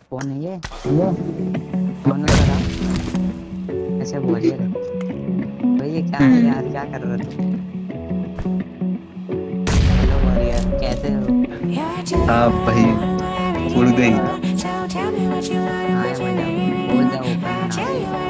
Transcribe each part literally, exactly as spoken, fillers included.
कौन है ये? ये कौन है जरा? ऐसे बोलिए भाई, ये क्या है यार, क्या कर रहे हो? हेलो वॉरियर, कैसे हो? हाँ भाई, उड़ गई। हाँ मजा, बोल जाओ ऊपर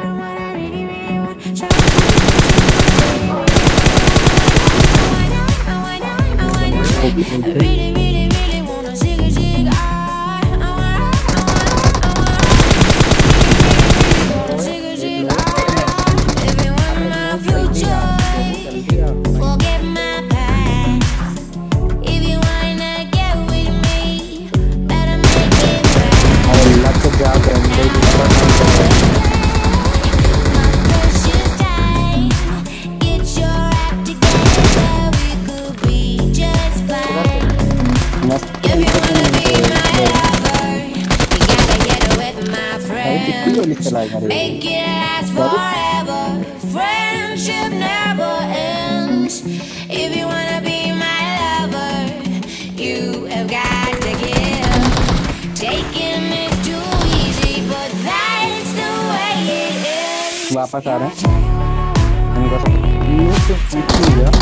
Make it last forever. Friendship never ends. If you wanna be my lover, you have got to give. Taking is too easy, but that's the way it is. वापस आ रहे हैं इनका सब ये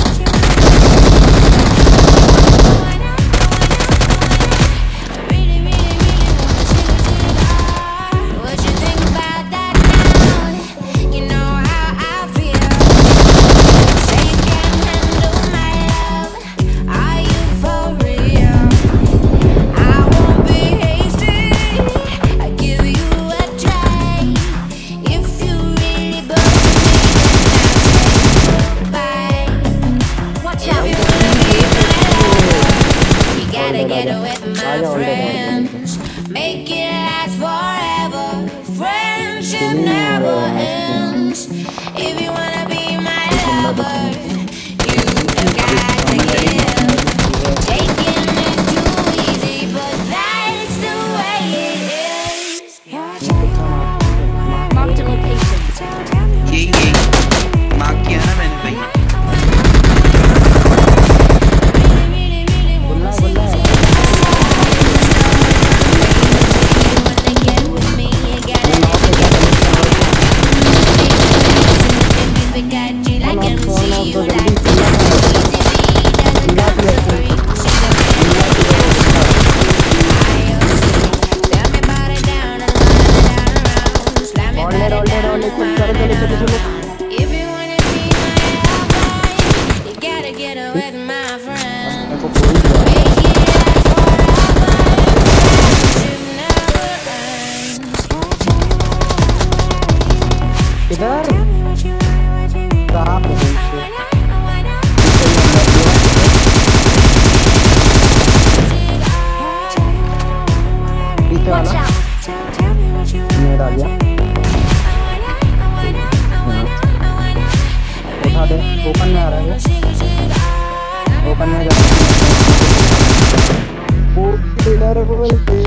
Get with my friends. Make it last forever. Friendship never ends. If you wanna be my lover, you have got to give. Taking is too easy, but that's the way it is. Mark the location. ये ये mark किया ना मैंने भाई। इधर कहाँ पीछे वाला मैं डाल दिया। उठा दे, ओपन में आ रहा है, ओपन में जा। वो